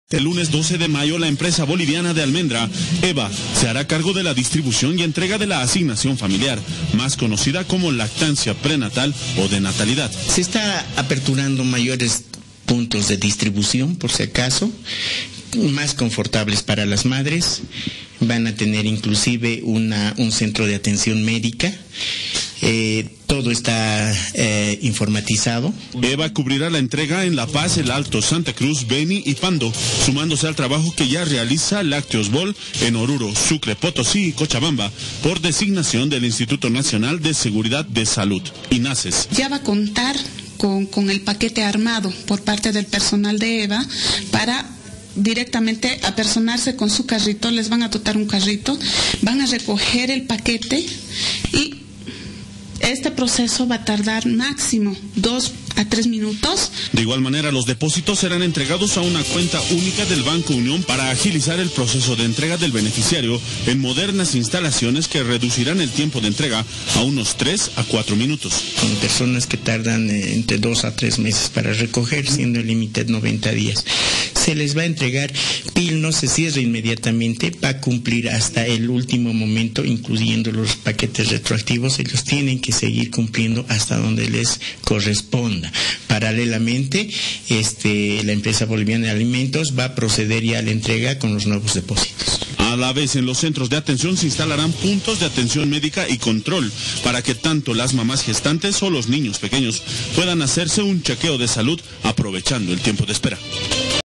El lunes 12 de mayo, la empresa boliviana de almendra, EVA, se hará cargo de la distribución y entrega de la asignación familiar, más conocida como lactancia prenatal o de natalidad. Se está aperturando mayores puntos de distribución, por si acaso, más confortables para las madres. Van a tener inclusive un centro de atención médica. Todo está informatizado. EVA cubrirá la entrega en La Paz, El Alto, Santa Cruz, Beni y Pando, sumándose al trabajo que ya realiza Lácteos Bol en Oruro, Sucre, Potosí y Cochabamba, por designación del Instituto Nacional de Seguridad de Salud, INASES. Ya va a contar con el paquete armado por parte del personal de EVA para directamente apersonarse con su carrito. Les van a dotar un carrito, van a recoger el paquete y este proceso va a tardar máximo 2 a 3 minutos. De igual manera, los depósitos serán entregados a una cuenta única del Banco Unión para agilizar el proceso de entrega del beneficiario en modernas instalaciones que reducirán el tiempo de entrega a unos 3 a 4 minutos. Con personas que tardan entre 2 a 3 meses para recoger, siendo el límite 90 días. Se les va a entregar, PIL no se cierra inmediatamente, va a cumplir hasta el último momento, incluyendo los paquetes retroactivos. Ellos tienen que seguir cumpliendo hasta donde les corresponda. Paralelamente, la empresa boliviana de alimentos va a proceder ya a la entrega con los nuevos depósitos. A la vez, en los centros de atención se instalarán puntos de atención médica y control para que tanto las mamás gestantes o los niños pequeños puedan hacerse un chequeo de salud aprovechando el tiempo de espera.